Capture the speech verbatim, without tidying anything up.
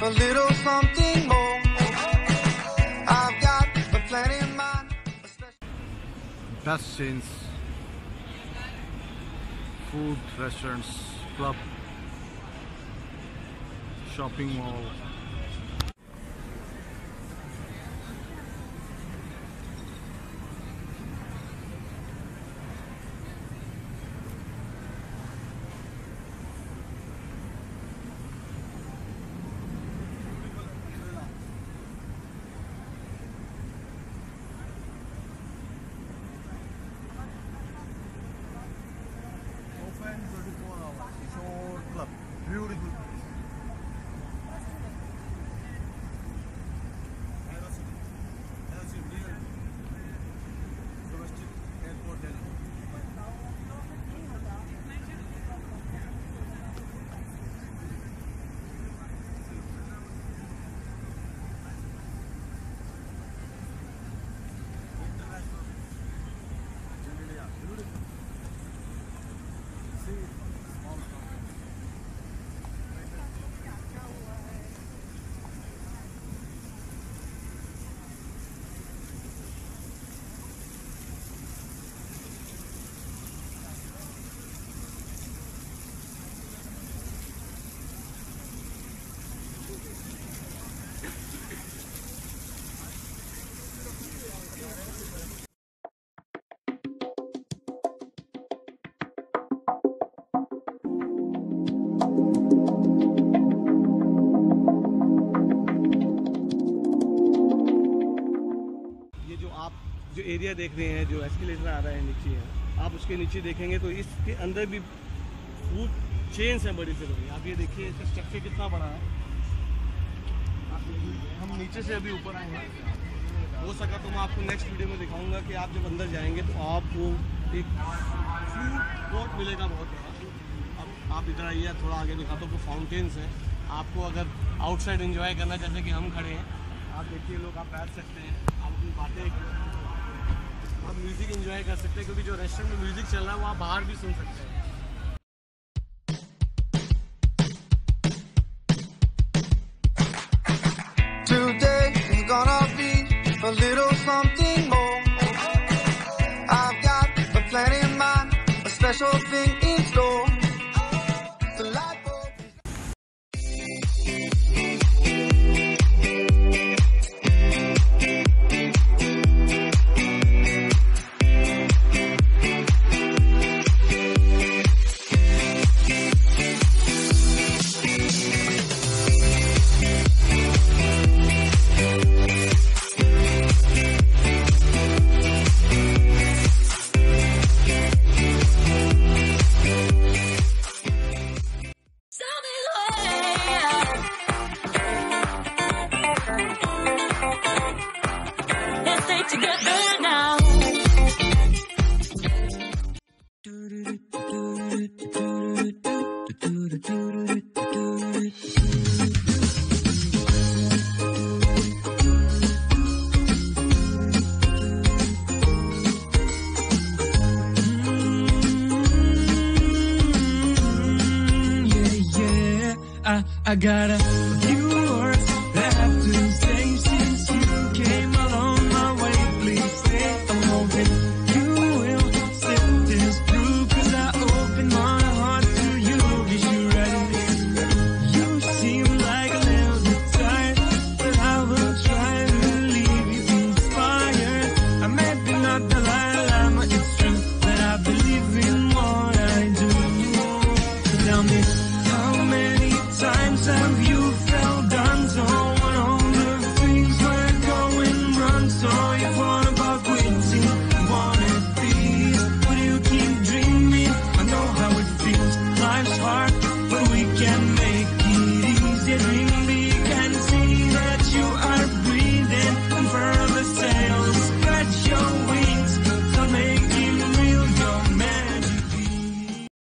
a little something more. I've got a plan in mind. Best chains, food, restaurants, club, shopping mall. twenty-four hours. It's all club. Beautiful place. Aerocity. Aerocity Delhi Airport, Delhi. Beautiful. See, small town. जो area देख रहे हैं, जो escalator आ रहा है नीचे है, आप उसके नीचे देखेंगे तो इसके अंदर भी फूड चेन्स हैं बड़ी से बड़ी। आप ये देखिए इसका स्ट्रक्चर कितना बड़ा है। आप हम नीचे से अभी ऊपर आए हैं, हो सका तो मैं आपको नेक्स्ट वीडियो में दिखाऊंगा कि आप जब अंदर जाएंगे तो आपको एक फूड कोर्ट मिलेगा बहुत बड़ा। अब आप इधर आइए, थोड़ा आगे दिखाता हूँ, फाउंटेन्स हैं। आपको अगर आउटसाइड एंजॉय करना, जैसे कि हम खड़े हैं, आप देखिए लोग आप बैठ सकते हैं, आप अपनी बातें, आप म्यूज़िक एंजॉय कर सकते हैं, क्योंकि जो रेस्टोरेंट में म्यूज़िक चल रहा है वो आप बाहर भी सुन सकते हैं। Today is gonna be a little something more. I've got a plan in mind, a special thing in store. The light bulb. I got a